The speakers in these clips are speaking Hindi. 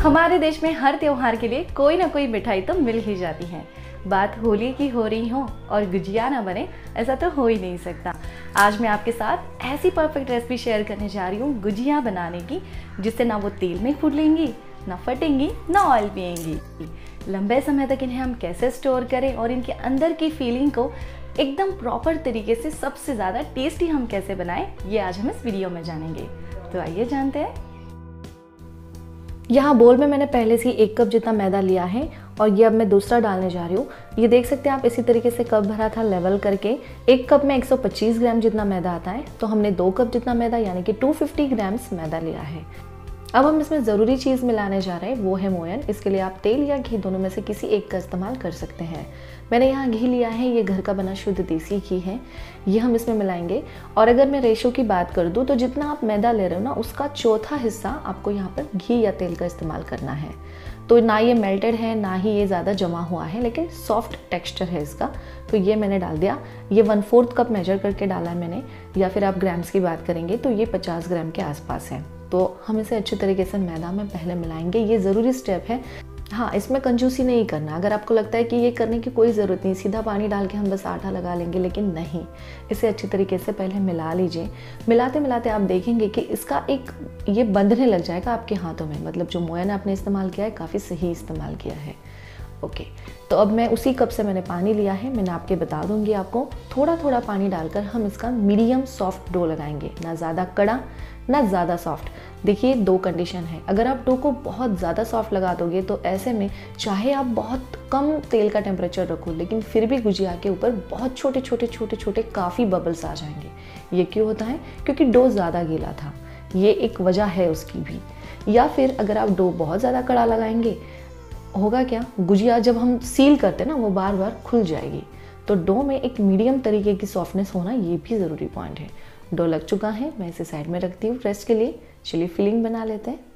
हमारे देश में हर त्योहार के लिए कोई ना कोई मिठाई तो मिल ही जाती है। बात होली की हो रही हो और गुजिया ना बने, ऐसा तो हो ही नहीं सकता। आज मैं आपके साथ ऐसी परफेक्ट रेसिपी शेयर करने जा रही हूँ गुजिया बनाने की, जिससे ना वो तेल में फूलेंगी, ना फटेंगी, ना ऑयल पिएंगी। लंबे समय तक इन्हें हम कैसे स्टोर करें और इनके अंदर की फीलिंग को एकदम प्रॉपर तरीके से सबसे ज़्यादा टेस्टी हम कैसे बनाएं, ये आज हम इस वीडियो में जानेंगे। तो आइए जानते हैं। यहाँ बोल में मैंने पहले से ही 1 कप जितना मैदा लिया है और ये अब मैं दूसरा डालने जा रही हूँ। ये देख सकते हैं आप, इसी तरीके से कप भरा था लेवल करके। 1 कप में 125 ग्राम जितना मैदा आता है, तो हमने 2 कप जितना मैदा यानी कि 250 ग्राम्स मैदा लिया है। अब हम इसमें ज़रूरी चीज़ मिलाने जा रहे हैं, वो है मोयन। इसके लिए आप तेल या घी दोनों में से किसी एक का इस्तेमाल कर सकते हैं। मैंने यहाँ घी लिया है, ये घर का बना शुद्ध देसी घी है, ये हम इसमें मिलाएंगे। और अगर मैं रेशो की बात कर दूँ तो जितना आप मैदा ले रहे हो ना, उसका चौथा हिस्सा आपको यहाँ पर घी या तेल का इस्तेमाल करना है। तो ना ये मेल्टेड है, ना ही ये ज़्यादा जमा हुआ है, लेकिन सॉफ्ट टेक्सचर है इसका। तो ये मैंने डाल दिया। ये 1/4 कप मेजर करके डाला है मैंने, या फिर आप ग्राम्स की बात करेंगे तो ये 50 ग्राम के आसपास है। तो हम इसे अच्छे तरीके से मैदा में पहले मिलाएंगे, ये ज़रूरी स्टेप है। हाँ, इसमें कंजूसी नहीं करना। अगर आपको लगता है कि ये करने की कोई ज़रूरत नहीं, सीधा पानी डाल के हम बस आटा लगा लेंगे, लेकिन नहीं, इसे अच्छी तरीके से पहले मिला लीजिए। मिलाते मिलाते आप देखेंगे कि इसका एक ये बंधने लग जाएगा आपके हाथों में। मतलब जो मोयन आपने इस्तेमाल किया है, काफ़ी सही इस्तेमाल किया है। ओके, तो अब मैं उसी कप से मैंने पानी लिया है, मैंने आपके बता दूंगी आपको। थोड़ा थोड़ा पानी डालकर हम इसका मीडियम सॉफ्ट डो लगाएंगे, ना ज़्यादा कड़ा ना ज़्यादा सॉफ्ट। देखिए, 2 कंडीशन है। अगर आप डो को बहुत ज़्यादा सॉफ्ट लगा दोगे तो ऐसे में चाहे आप बहुत कम तेल का टेम्परेचर रखो, लेकिन फिर भी गुजिया के ऊपर बहुत छोटे छोटे छोटे छोटे काफ़ी बबल्स आ जाएंगे। ये क्यों होता है? क्योंकि डो ज़्यादा गीला था, ये एक वजह है उसकी भी। या फिर अगर आप डो बहुत ज़्यादा कड़ा लगाएंगे, होगा क्या, गुजिया जब हम सील करते हैं ना, वो बार बार खुल जाएगी। तो डो में एक मीडियम तरीके की सॉफ्टनेस होना, ये भी ज़रूरी पॉइंट है। डो लग चुका है, मैं इसे साइड में रखती हूँ रेस्ट के लिए। चलिए फिलिंग बना लेते हैं।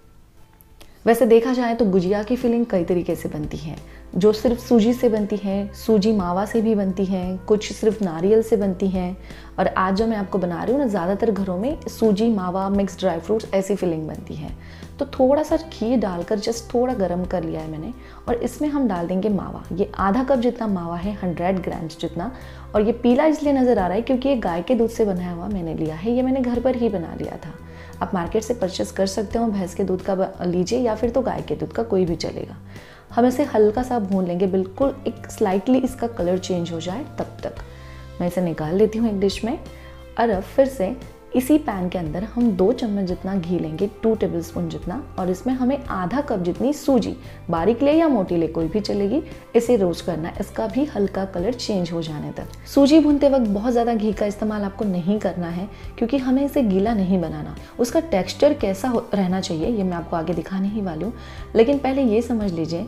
वैसे देखा जाए तो गुजिया की फिलिंग कई तरीके से बनती है। जो सिर्फ सूजी से बनती है, सूजी मावा से भी बनती है, कुछ सिर्फ नारियल से बनती हैं। और आज जो मैं आपको बना रही हूँ ना, ज़्यादातर घरों में सूजी मावा मिक्स ड्राई फ्रूट्स ऐसी फिलिंग बनती है। तो थोड़ा सा घी डालकर जस्ट थोड़ा गर्म कर लिया है मैंने, और इसमें हम डाल देंगे मावा। ये आधा कप जितना मावा है, 100 ग्राम्स जितना। और ये पीला इसलिए नज़र आ रहा है क्योंकि ये गाय के दूध से बनाया हुआ मैंने लिया है। ये मैंने घर पर ही बना लिया था। आप मार्केट से परचेस कर सकते हो, भैंस के दूध का लीजिए या फिर तो गाय के दूध का, कोई भी चलेगा। हम इसे हल्का सा भून लेंगे, बिल्कुल एक स्लाइटली इसका कलर चेंज हो जाए तब तक। मैं इसे निकाल लेती हूँ एक डिश में। और अब फिर से इसी पैन के अंदर हम 2 चम्मच जितना घी लेंगे, 2 टेबलस्पून जितना। और इसमें हमें आधा कप जितनी सूजी, बारीक ले या मोटी ले कोई भी चलेगी, इसे रोस्ट करना है, इसका भी हल्का कलर चेंज हो जाने तक। सूजी भूनते वक्त बहुत ज़्यादा घी का इस्तेमाल आपको नहीं करना है, क्योंकि हमें इसे गीला नहीं बनाना। उसका टेक्स्चर कैसा रहना चाहिए ये मैं आपको आगे दिखाने ही वाली हूँ। लेकिन पहले ये समझ लीजिए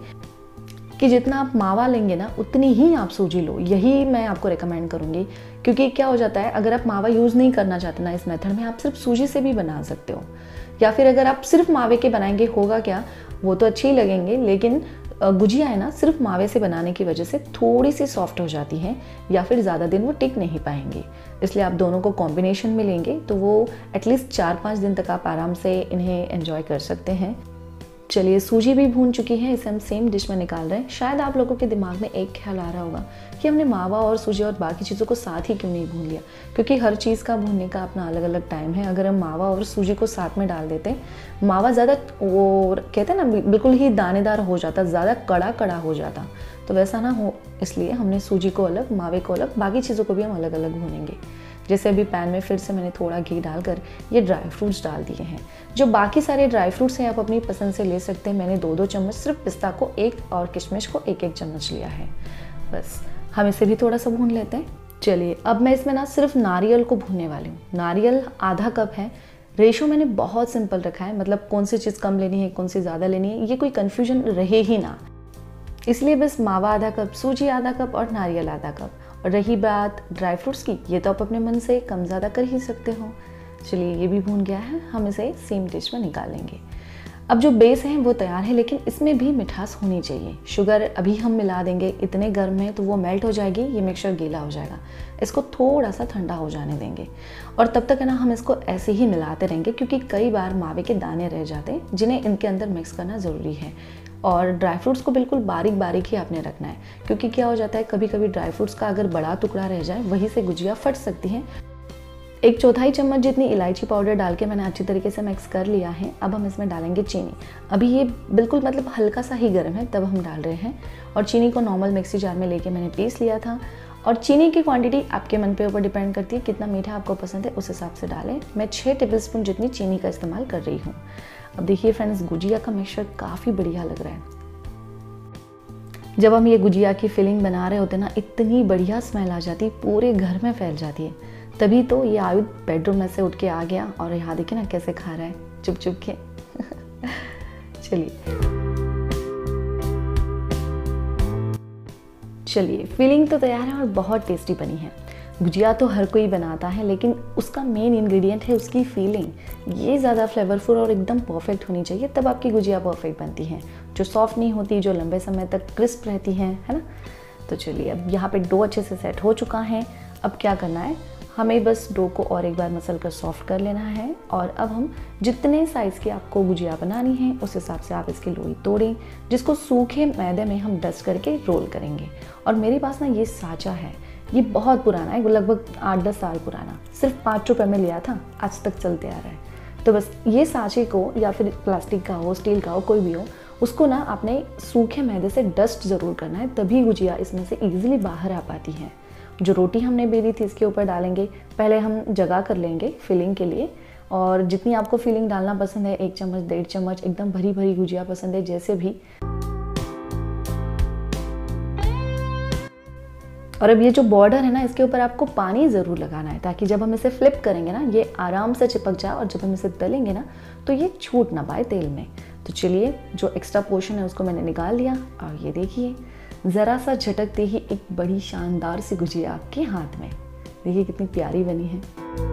कि जितना आप मावा लेंगे ना, उतनी ही आप सूजी लो। यही मैं आपको रेकमेंड करूँगी, क्योंकि क्या हो जाता है, अगर आप मावा यूज़ नहीं करना चाहते ना इस मेथड में, आप सिर्फ सूजी से भी बना सकते हो। या फिर अगर आप सिर्फ मावे के बनाएंगे, होगा क्या, वो तो अच्छे ही लगेंगे, लेकिन गुजिया है ना, सिर्फ मावे से बनाने की वजह से थोड़ी सी सॉफ्ट हो जाती हैं, या फिर ज़्यादा दिन वो टिक नहीं पाएंगे। इसलिए आप दोनों को कॉम्बिनेशन में लेंगे तो वो एटलीस्ट 4-5 दिन तक आप आराम से इन्हें एंजॉय कर सकते हैं। चलिए, सूजी भी भून चुकी है, इसे हम सेम डिश में निकाल रहे हैं। शायद आप लोगों के दिमाग में एक ख्याल आ रहा होगा कि हमने मावा और सूजी और बाकी चीज़ों को साथ ही क्यों नहीं भून लिया, क्योंकि हर चीज़ का भूनने का अपना अलग अलग टाइम है। अगर हम मावा और सूजी को साथ में डाल देते, मावा ज़्यादा वो कहते हैं ना, बिल्कुल ही दानेदार हो जाता, ज़्यादा कड़ा कड़ा हो जाता। तो वैसा ना हो, इसलिए हमने सूजी को अलग, मावे को अलग, बाकी चीज़ों को भी हम अलग अलग भूनेंगे। जैसे अभी पैन में फिर से मैंने थोड़ा घी डालकर ये ड्राई फ्रूट्स डाल दिए हैं। जो बाकी सारे ड्राई फ्रूट्स हैं आप अपनी पसंद से ले सकते हैं। मैंने 2-2 चम्मच सिर्फ पिस्ता को 1 और किशमिश को 1-1 चम्मच लिया है। बस हम इसे भी थोड़ा सा भून लेते हैं। चलिए, अब मैं इसमें ना सिर्फ नारियल को भूनने वाली हूँ। नारियल आधा कप है। रेशो मैंने बहुत सिंपल रखा है, मतलब कौन सी चीज़ कम लेनी है, कौन सी ज़्यादा लेनी है, ये कोई कन्फ्यूजन रहे ही ना। इसलिए बस मावा आधा कप, सूजी आधा कप और नारियल आधा कप। और रही बात ड्राई फ्रूट्स की, ये तो आप अपने मन से कम ज़्यादा कर ही सकते हो। चलिए, ये भी भून गया है, हम इसे सेम डिश में निकालेंगे। अब जो बेस है वो तैयार है, लेकिन इसमें भी मिठास होनी चाहिए। शुगर अभी हम मिला देंगे, इतने गर्म है तो वो मेल्ट हो जाएगी, ये मिक्सचर गीला हो जाएगा। इसको थोड़ा सा ठंडा हो जाने देंगे और तब तक है ना हम इसको ऐसे ही मिलाते रहेंगे, क्योंकि कई बार मावे के दाने रह जाते हैं जिन्हें इनके अंदर मिक्स करना ज़रूरी है। और ड्राई फ्रूट्स को बिल्कुल बारीक बारीक ही आपने रखना है, क्योंकि क्या हो जाता है कभी कभी ड्राई फ्रूट्स का अगर बड़ा टुकड़ा रह जाए वहीं से गुजिया फट सकती है। 1/4 चम्मच जितनी इलायची पाउडर डाल के मैंने अच्छी तरीके से मिक्स कर लिया है। अब हम इसमें डालेंगे चीनी। अभी ये बिल्कुल मतलब हल्का सा ही गर्म है तब हम डाल रहे हैं। और चीनी को नॉर्मल मिक्सी जार में लेके मैंने पीस लिया था। और चीनी की क्वांटिटी आपके मन पे ऊपर डिपेंड करती है, कितना मीठा आपको पसंद है उस हिसाब से डालें। मैं 6 टेबलस्पून जितनी चीनी का इस्तेमाल कर रही हूँ। अब देखिए फ्रेंड्स, गुजिया का मिक्सचर काफ़ी बढ़िया लग रहा है। जब हम ये गुजिया की फिलिंग बना रहे होते हैं ना, इतनी बढ़िया स्मेल आ जाती है, पूरे घर में फैल जाती है। तभी तो ये आयुध बेडरूम में से उठ के आ गया और यहाँ देखिए ना कैसे खा रहा है चुप चुप के। चलिए फिलिंग तो तैयार है और बहुत टेस्टी बनी है। गुजिया तो हर कोई बनाता है, लेकिन उसका मेन इंग्रेडिएंट है उसकी फीलिंग। ये ज़्यादा फ्लेवरफुल और एकदम परफेक्ट होनी चाहिए, तब आपकी गुजिया परफेक्ट बनती है, जो सॉफ्ट नहीं होती, जो लंबे समय तक क्रिस्प रहती है ना। तो चलिए अब यहाँ पे डो अच्छे से सेट हो चुका है। अब क्या करना है, हमें बस डो को और एक बार मसल कर सॉफ्ट कर लेना है। और अब हम जितने साइज़ की आपको गुजिया बनानी है उस हिसाब से आप इसकी लोई तोड़ें, जिसको सूखे मैदे में हम डस्ट करके रोल करेंगे। और मेरे पास ना ये साँचा है, ये बहुत पुराना है, लगभग 8-10 साल पुराना, सिर्फ 5 रुपये में लिया था, आज तक चलते आ रहा है। तो बस ये साँचे को, या फिर प्लास्टिक का हो, स्टील का हो, कोई भी हो, उसको ना आपने सूखे मैदे से डस्ट ज़रूर करना है, तभी गुजिया इसमें से ईजिली बाहर आ पाती है। जो रोटी हमने बेली थी इसके ऊपर डालेंगे। पहले हम जगह कर लेंगे फिलिंग के लिए, और जितनी आपको फिलिंग डालना पसंद है, 1 चम्मच 1.5 चम्मच, एकदम भरी भरी गुजिया पसंद है जैसे भी। और अब ये जो बॉर्डर है ना, इसके ऊपर आपको पानी ज़रूर लगाना है, ताकि जब हम इसे फ्लिप करेंगे ना ये आराम से चिपक जाए, और जब हम इसे तलेंगे ना तो ये छूट ना पाए तेल में। तो चलिए जो एक्स्ट्रा पोर्शन है उसको मैंने निकाल लिया, और ये देखिए ज़रा सा झटकते ही एक बड़ी शानदार सी गुजिया आपके हाथ में। देखिए कितनी प्यारी बनी है।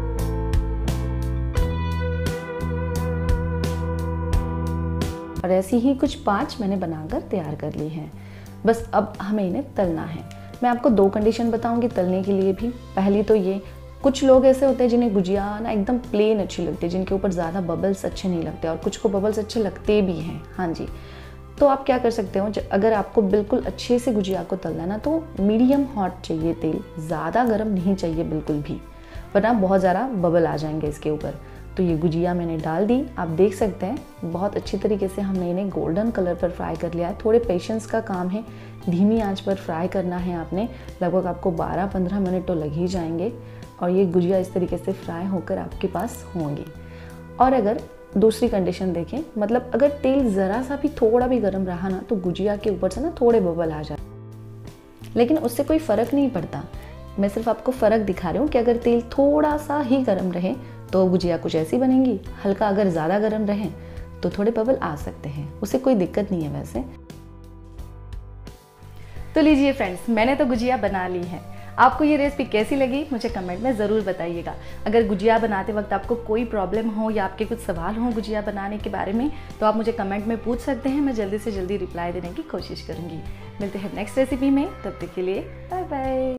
और ऐसी ही कुछ 5 मैंने बनाकर तैयार कर ली हैं। बस अब हमें इन्हें तलना है। मैं आपको 2 कंडीशन बताऊंगी तलने के लिए भी। पहली तो ये, कुछ लोग ऐसे होते हैं जिन्हें गुजिया ना एकदम प्लेन अच्छी लगती है, जिनके ऊपर ज़्यादा बबल्स अच्छे नहीं लगते, और कुछ को बबल्स अच्छे लगते भी हैं। हाँ जी, तो आप क्या कर सकते हो, अगर आपको बिल्कुल अच्छे से गुजिया को तलना है ना, तो मीडियम हॉट चाहिए तेल, ज़्यादा गर्म नहीं चाहिए बिल्कुल भी, वरना बहुत ज़्यादा बबल आ जाएंगे इसके ऊपर। तो ये गुजिया मैंने डाल दी, आप देख सकते हैं बहुत अच्छी तरीके से हमने इन्हें गोल्डन कलर पर फ्राई कर लिया है। थोड़े पेशेंस का काम है, धीमी आंच पर फ्राई करना है आपने, लगभग आपको 12-15 मिनट तो लग ही जाएंगे, और ये गुजिया इस तरीके से फ्राई होकर आपके पास होंगी। और अगर दूसरी कंडीशन देखें, मतलब अगर तेल ज़रा सा भी थोड़ा भी गर्म रहा ना, तो गुजिया के ऊपर से ना थोड़े बबल आ जाए, लेकिन उससे कोई फ़र्क नहीं पड़ता। मैं सिर्फ आपको फ़र्क दिखा रही हूँ कि अगर तेल थोड़ा सा ही गर्म रहे तो गुजिया कुछ ऐसी बनेंगी, हल्का अगर ज़्यादा गर्म रहे तो थोड़े बबल आ सकते हैं, उससे कोई दिक्कत नहीं है वैसे। तो लीजिए फ्रेंड्स, मैंने तो गुजिया बना ली है। आपको ये रेसिपी कैसी लगी मुझे कमेंट में ज़रूर बताइएगा। अगर गुजिया बनाते वक्त आपको कोई प्रॉब्लम हो या आपके कुछ सवाल हो गुजिया बनाने के बारे में, तो आप मुझे कमेंट में पूछ सकते हैं। मैं जल्दी से जल्दी रिप्लाई देने की कोशिश करूँगी। मिलते हैं नेक्स्ट रेसिपी में, तब तक के लिए बाय बाय।